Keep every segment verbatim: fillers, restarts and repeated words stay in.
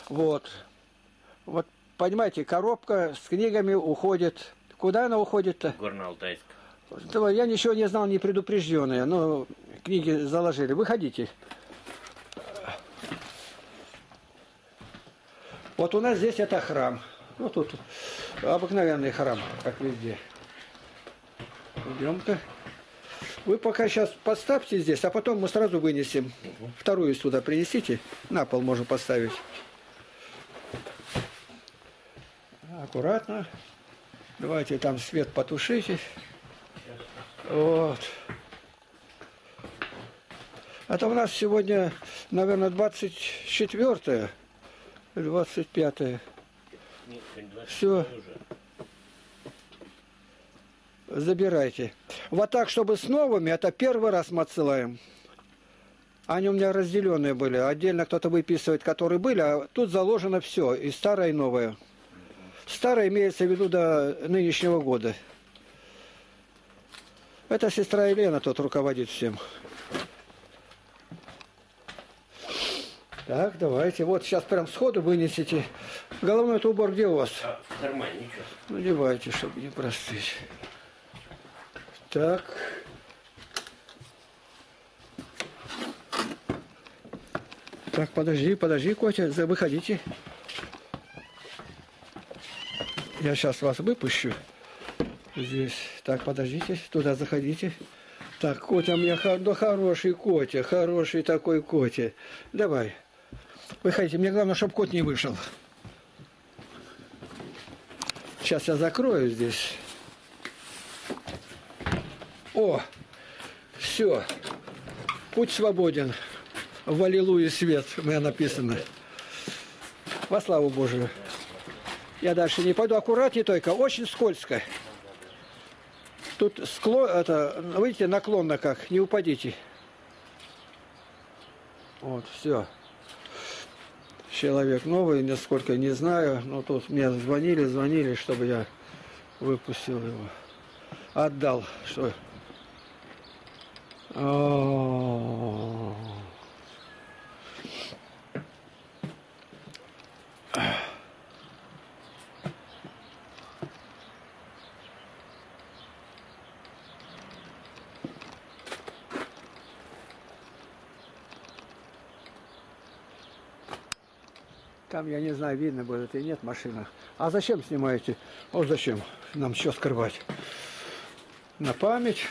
Вот. Вот, понимаете, коробка с книгами уходит. Куда она уходит-то? Горно-Алтайск. Я ничего не знал, не предупрежденные, но книги заложили. Выходите. Вот у нас здесь это храм. Ну, тут обыкновенный храм, как везде. Идем-ка. Вы пока сейчас поставьте здесь, а потом мы сразу вынесем. Угу. Вторую сюда принесите. На пол можно поставить. Аккуратно. Давайте там свет потушите. Вот. Это у нас сегодня, наверное, двадцать четвёртое, двадцать пятое. Все. Забирайте. Вот так, чтобы с новыми, это первый раз мы отсылаем. Они у меня разделенные были. Отдельно кто-то выписывает, которые были, а тут заложено все, и старое, и новое. Старое имеется в виду до нынешнего года. Это сестра Елена тут руководит всем. Так, давайте. Вот сейчас прям сходу вынесите. Головной убор где у вас? А, в кармане, ничего. Надевайте, чтобы не простыть. Так. Так, подожди, подожди, Котя, выходите. Я сейчас вас выпущу. Здесь. Так, подождите, туда заходите. Так, Котя у меня, да хороший Котя, хороший такой Котя. Давай. Выходите, мне главное, чтобы кот не вышел. Сейчас я закрою здесь. О, все. Путь свободен. В аллилуйя свет, у меня написано. Во славу Божию. Я дальше не пойду. Аккуратнее только. Очень скользко. Тут склон, это, видите, наклонно как. Не упадите. Вот, все. Человек новый, насколько не знаю. Но тут мне звонили, звонили, чтобы я выпустил его. Отдал. Что? О-о-о. Там, я не знаю, видно будет или нет машина. А зачем снимаете? Вот зачем нам что скрывать? На память.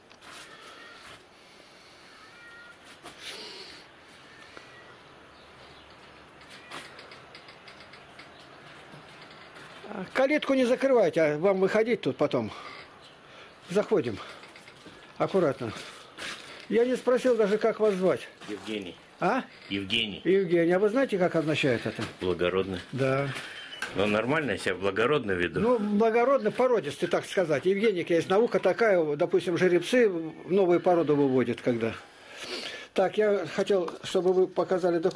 Калитку не закрывайте, а вам выходить тут потом. Заходим. Аккуратно. Я не спросил даже, как вас звать. Евгений. А? Евгений. Евгений. А вы знаете, как означает это? Благородно. Да. Ну, нормально я себя благородно веду. Ну, благородно, породистый, так сказать. Евгений, есть наука такая, допустим, жеребцы новые породы выводят, когда. Так, я хотел, чтобы вы показали документы.